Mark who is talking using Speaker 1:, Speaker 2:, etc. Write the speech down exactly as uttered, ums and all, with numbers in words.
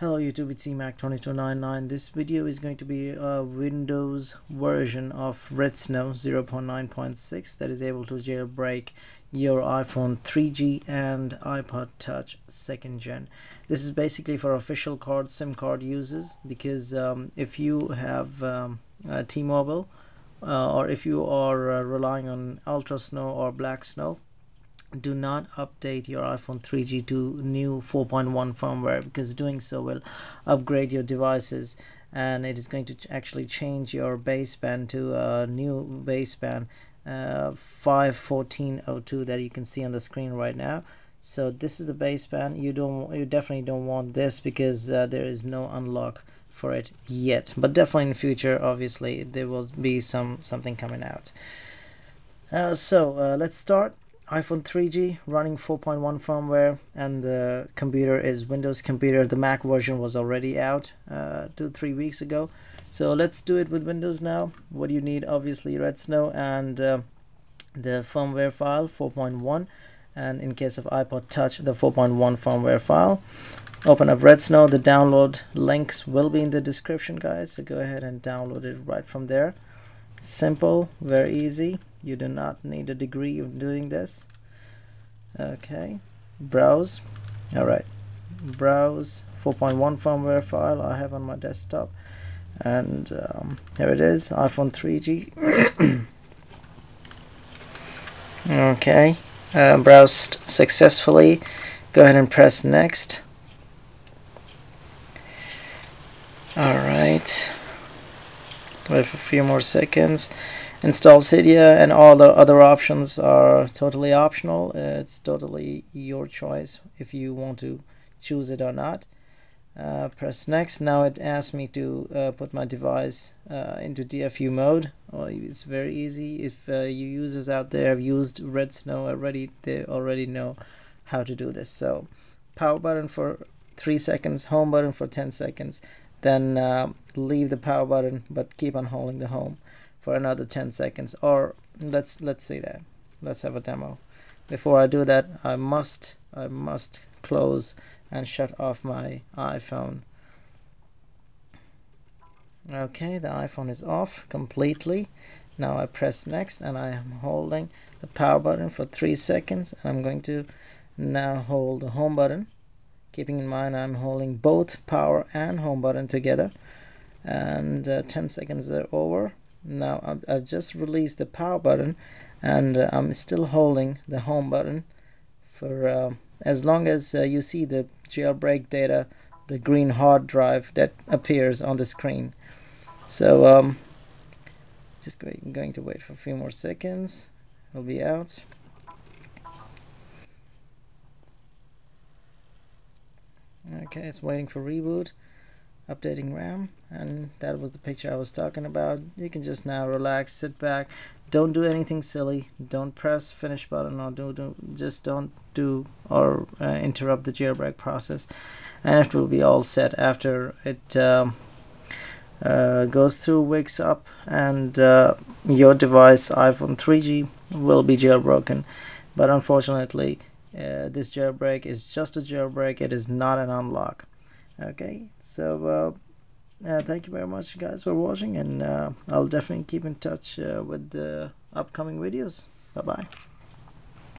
Speaker 1: Hello YouTube, it's C Mac two two nine nine. This video is going to be a Windows version of Redsnow zero point nine point six that is able to jailbreak your iPhone three G and iPod Touch second gen. This is basically for official card SIM card users, because um, if you have um, uh, T-Mobile uh, or if you are uh, relying on Ultra Snow or Black Snow, do not update your iPhone three G to new four point one firmware, because doing so will upgrade your devices and it is going to actually change your baseband to a new baseband uh, five fourteen oh two that you can see on the screen right now. So this is the baseband. You don't you definitely don't want this, because uh, there is no unlock for it yet, but definitely in the future obviously there will be some something coming out. Uh, so uh, let's start. iPhone three G running four point one firmware, and the computer is Windows computer. The Mac version was already out uh, two three weeks ago, so let's do it with Windows now. What do you need? Obviously Redsnow and uh, the firmware file four point one, and in case of iPod Touch, the four point one firmware file. Open up Redsnow. The download links will be in the description, guys, so go ahead and download it right from there. Simple, very easy. You do not need a degree of doing this. Okay, browse. All right, browse four point one firmware file I have on my desktop, and um, here it is, iPhone three G. Okay, uh, browsed successfully. Go ahead and press next. All right, wait for a few more seconds. Install Cydia, and all the other options are totally optional. It's totally your choice if you want to choose it or not. Uh, press next. Now it asks me to uh, put my device uh, into D F U mode. Well, it's very easy. If uh, you users out there have used Redsnow already, they already know how to do this. So power button for three seconds, home button for ten seconds, then uh, leave the power button but keep on holding the home for another ten seconds. Or let's let's see that. Let's have a demo. Before I do that, I must I must close and shut off my iPhone. Okay, the iPhone is off completely. Now I press next, and I am holding the power button for three seconds, and I'm going to now hold the home button, keeping in mind I'm holding both power and home button together, and uh, ten seconds are over. Now I've, I've just released the power button, and uh, I'm still holding the home button for uh, as long as uh, you see the jailbreak data, the green hard drive that appears on the screen. So um, just going, going to wait for a few more seconds. It'll be out. Okay, it's waiting for reboot. Updating RAM, and that was the picture I was talking about. You can just now relax, sit back, don't do anything silly, don't press finish button, or do, do just don't do or uh, interrupt the jailbreak process, and it will be all set after it um, uh, goes through, wakes up, and uh, your device iPhone three G will be jailbroken. But unfortunately uh, this jailbreak is just a jailbreak, it is not an unlock. Okay, so uh, uh, thank you very much guys for watching, and uh, I'll definitely keep in touch uh, with the upcoming videos. Bye bye.